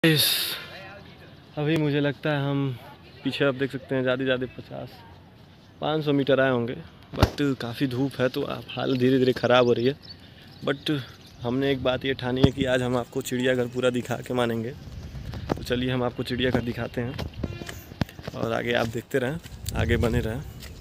इस अभी मुझे लगता है हम पीछे आप देख सकते हैं ज़्यादा 500 मीटर आए होंगे, बट काफ़ी धूप है तो आप हाल धीरे धीरे ख़राब हो रही है। बट हमने एक बात ये ठानी है कि आज हम आपको चिड़ियाघर पूरा दिखा के मानेंगे। तो चलिए हम आपको चिड़ियाघर दिखाते हैं और आगे आप देखते रहें, आगे बने रहें।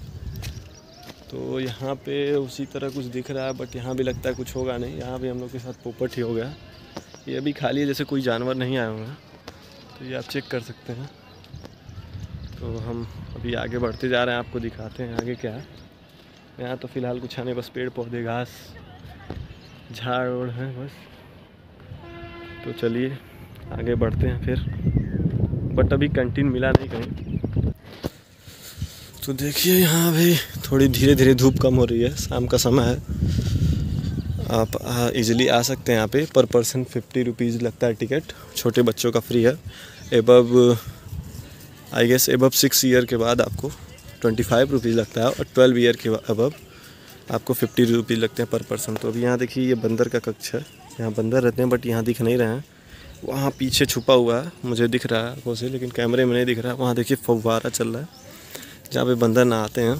तो यहाँ पे उसी तरह कुछ दिख रहा है, बट यहाँ भी लगता है कुछ होगा नहीं। यहाँ भी हम लोग के साथ पोपट ही हो गया। ये अभी खाली है, जैसे कोई जानवर नहीं आए होंगे। तो ये आप चेक कर सकते हैं। तो हम अभी आगे बढ़ते जा रहे हैं, आपको दिखाते हैं आगे क्या है। यहाँ तो फ़िलहाल कुछ नहीं, बस पेड़ पौधे घास झाड़ ओड़ हैं बस। तो चलिए आगे बढ़ते हैं फिर, बट अभी कैंटीन मिला नहीं कहीं। तो देखिए यहाँ भी थोड़ी धीरे धीरे धूप कम हो रही है, शाम का समय है। आप इजीली आ सकते हैं यहाँ पे। पर पर्सन 50 रुपीज़ लगता है टिकट, छोटे बच्चों का फ्री है। Above I guess above 6 year के बाद आपको 25 रुपीज़ लगता है, और 12 ईयर के अबव आपको 50 रुपीज़ लगते हैं पर पर्सन। तो अभी यहाँ देखिए ये बंदर का कक्ष है, यहाँ बंदर रहते हैं, बट यहाँ दिख नहीं रहे हैं। वहाँ पीछे छुपा हुआ है, मुझे दिख रहा है आँखों से, लेकिन कैमरे में नहीं दिख रहा है। वहाँ देखिए फव्वारा चल रहा है जहाँ पे बंदर नहाते हैं।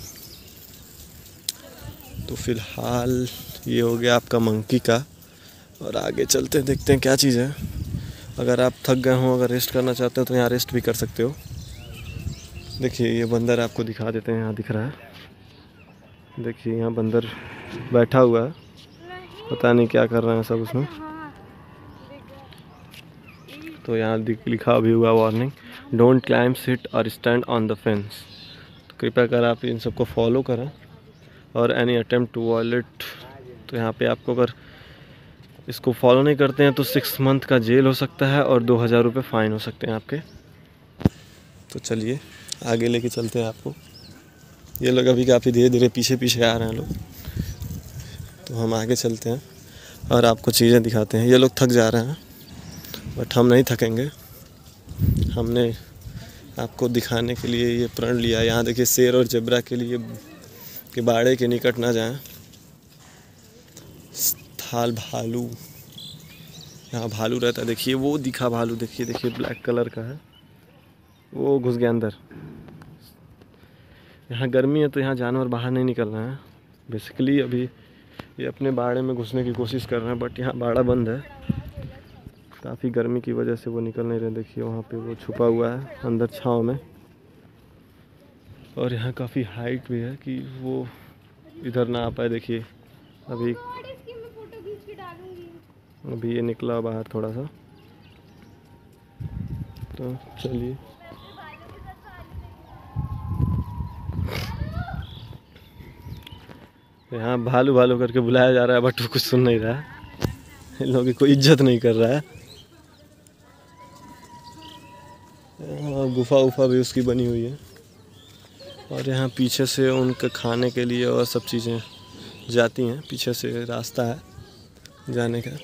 तो फिलहाल ये हो गया आपका मंकी का, और आगे चलते हैं देखते हैं क्या चीज़ है। अगर आप थक गए हों, अगर रेस्ट करना चाहते हो तो यहाँ रेस्ट भी कर सकते हो। देखिए ये बंदर आपको दिखा देते हैं, यहाँ दिख रहा है। देखिए यहाँ बंदर बैठा हुआ है, पता नहीं क्या कर रहे हैं सब उसमें। तो यहाँ लिखा भी हुआ वार्निंग, डोंट क्लाइम, सिट और स्टैंड ऑन द फेंस। तो कृपया कर आप इन सबको फॉलो करें। और एनी अटेम्प्ट टू वॉयलेट, तो यहाँ पे आपको अगर इसको फॉलो नहीं करते हैं तो 6 मंथ का जेल हो सकता है और 2000 रुपये फ़ाइन हो सकते हैं आपके। तो चलिए आगे लेके चलते हैं आपको। ये लोग अभी काफ़ी धीरे धीरे पीछे पीछे आ रहे हैं लोग, तो हम आगे चलते हैं और आपको चीज़ें दिखाते हैं। ये लोग थक जा रहे हैं, बट हम नहीं थकेंगे। हमने आपको दिखाने के लिए ये प्रण लिया। यहाँ देखिए शेर और जेब्रा के लिए कि बाड़े के निकट ना जाएं। थाल भालू, यहाँ भालू रहता है। देखिए वो दिखा भालू, देखिए देखिए ब्लैक कलर का है, वो घुस गया अंदर। यहाँ गर्मी है तो यहाँ जानवर बाहर नहीं निकल रहे हैं। बेसिकली अभी ये अपने बाड़े में घुसने की कोशिश कर रहे हैं, बट यहाँ बाड़ा बंद है। काफ़ी गर्मी की वजह से वो निकल नहीं रहे। देखिए वहाँ पे वो छुपा हुआ है अंदर छाँव में। और यहाँ काफ़ी हाइट भी है कि वो इधर ना आ पाए। देखिए अभी ये निकला बाहर थोड़ा सा। तो चलिए यहाँ भालू भालू करके बुलाया जा रहा है, बट वो कुछ सुन नहीं रहा है। इन लोगों की कोई इज्जत नहीं कर रहा है। गुफा उफा भी उसकी बनी हुई है, और यहाँ पीछे से उनके खाने के लिए और सब चीज़ें जाती हैं। पीछे से रास्ता है जाने का।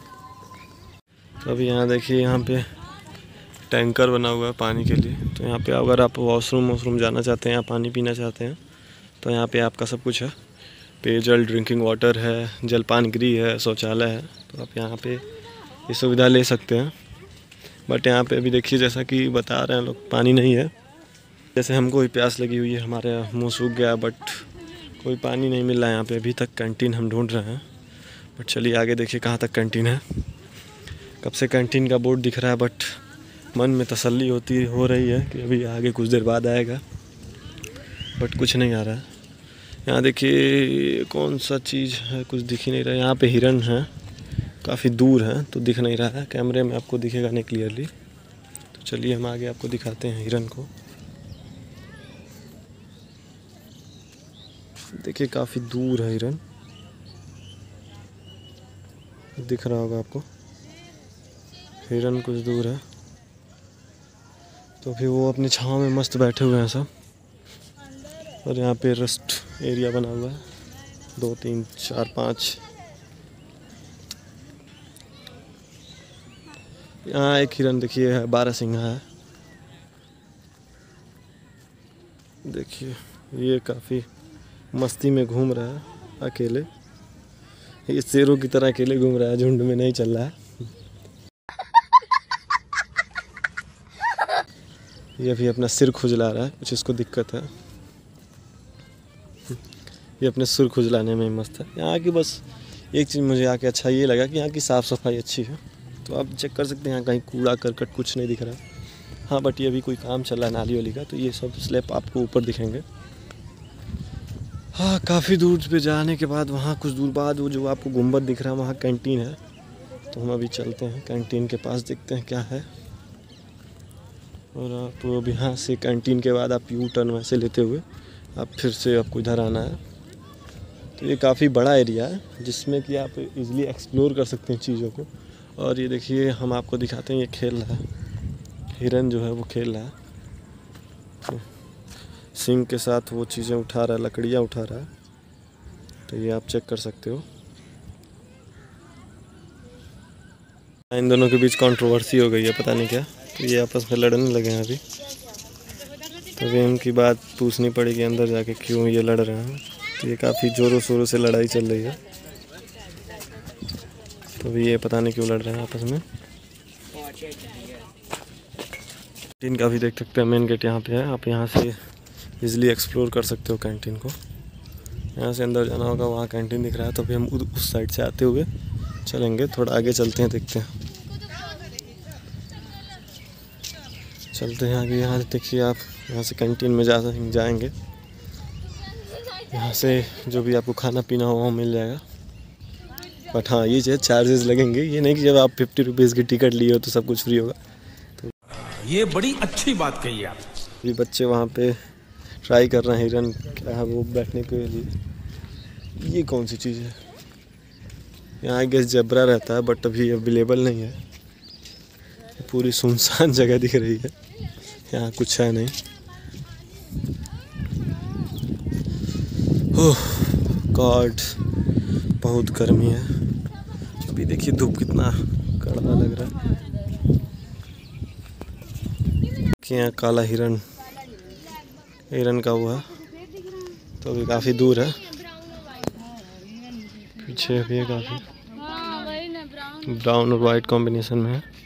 तो अभी यहाँ देखिए यहाँ पे टैंकर बना हुआ है पानी के लिए। तो यहाँ पे अगर आप वॉशरूम जाना चाहते हैं या पानी पीना चाहते हैं तो यहाँ पे आपका सब कुछ है। पेयजल, ड्रिंकिंग वाटर है, जलपान गृह है, शौचालय है। तो आप यहाँ पे ये सुविधा ले सकते हैं। बट यहाँ पे अभी देखिए जैसा कि बता रहे हैं लोग, पानी नहीं है। जैसे हमको भी प्यास लगी हुई है, हमारे मुँह सूख गया, बट कोई पानी नहीं मिल रहा है यहाँ पे। अभी तक कैंटीन हम ढूंढ रहे हैं, बट चलिए आगे देखिए कहाँ तक कैंटीन है। कब से कैंटीन का बोर्ड दिख रहा है, बट मन में तसल्ली हो रही है कि अभी आगे कुछ देर बाद आएगा, बट कुछ नहीं आ रहा है। यहाँ देखिए कौन सा चीज़ है, कुछ दिख ही नहीं रहा है। यहाँ पे हिरन है, काफ़ी दूर है तो दिख नहीं रहा है। कैमरे में आपको दिखेगा नहीं क्लियरली। तो चलिए हम आगे आपको दिखाते हैं हिरन को। देखिए काफ़ी दूर है हिरन, दिख रहा होगा आपको। हिरन कुछ दूर है, तो फिर वो अपनी छाँव में मस्त बैठे हुए हैं सब। और यहाँ पे रेस्ट एरिया बना हुआ है, 2 3 4 5। यहाँ एक हिरन देखिए है, बारहसिंघा है। देखिए ये काफ़ी मस्ती में घूम रहा है अकेले। ये शेरों की तरह अकेले घूम रहा है, झुंड में नहीं चल रहा है। ये अभी अपना सिर खुजला रहा है, कुछ इसको दिक्कत है। ये अपने सिर खुजलाने में ही मस्त है। यहाँ की बस एक चीज़ मुझे आके अच्छा ये लगा कि यहाँ की साफ़ सफाई अच्छी है। तो आप चेक कर सकते हैं यहाँ कहीं कूड़ा करकट कुछ नहीं दिख रहा है। हाँ बट ये अभी कोई काम चल रहा है नाली वाली का, तो ये सब स्लैब आपको ऊपर दिखेंगे। हाँ काफ़ी दूर पे जाने के बाद वहाँ कुछ दूर बाद वो जो आपको गुंबद दिख रहा है वहाँ कैंटीन है। तो हम अभी चलते हैं कैंटीन के पास, देखते हैं क्या है। और आप अब यहाँ से कैंटीन के बाद आप यू टर्न वैसे लेते हुए आप फिर से आपको इधर आना है। तो ये काफ़ी बड़ा एरिया है जिसमें कि आप इजीली एक्सप्लोर कर सकते हैं चीज़ों को। और ये देखिए हम आपको दिखाते हैं, ये खेल रहा है, हिरन जो है वो खेल रहा है। तो सिंग के साथ वो चीज़ें उठा रहा है, लकड़ियाँ उठा रहा है। तो ये आप चेक कर सकते हो। इन दोनों के बीच कंट्रोवर्सी हो गई है, पता नहीं क्या। तो ये आपस में लड़ने लगे हैं अभी। तो अभी इनकी बात पूछनी पड़ेगी अंदर जाके क्यों ये लड़ रहे हैं। तो ये काफ़ी ज़ोरों शोरों से लड़ाई चल रही है। तो अभी ये पता नहीं क्यों लड़ रहे हैं आपस में। कैंटीन का भी देख सकते हैं, मेन गेट यहाँ पे है। आप यहाँ से इजीली एक्सप्लोर कर सकते हो कैंटीन को। यहाँ से अंदर जाना होगा, वहाँ कैंटीन दिख रहा है। तो अभी हम उस साइड से आते हुए चलेंगे, थोड़ा आगे चलते हैं, देखते हैं। चलते हैं आगे। यहाँ देखिए आप यहाँ से कैंटीन में जाएंगे। यहाँ से जो भी आपको खाना पीना हो वो मिल जाएगा। बट हाँ ये जो चार्जेस लगेंगे, ये नहीं कि जब आप 50 रुपीज़ की टिकट लिए हो तो सब कुछ फ्री होगा। तो ये बड़ी अच्छी बात कही आप। ये बच्चे वहाँ पे ट्राई कर रहे हैं हिरन क्या है वो बैठने के लिए। ये कौन सी चीज़ है? यहाँ आई गेस जेब्रा रहता है बट अभी अवेलेबल नहीं है। पूरी सुनसान जगह दिख रही है, यहाँ कुछ है नहीं। ओह गॉड, बहुत गर्मी है। अभी देखिए धूप कितना कड़वा लग रहा है। यहाँ काला हिरन का हुआ, तो अभी काफ़ी दूर है। पीछे अभी काफ़ी ब्राउन और वाइट कॉम्बिनेशन में है।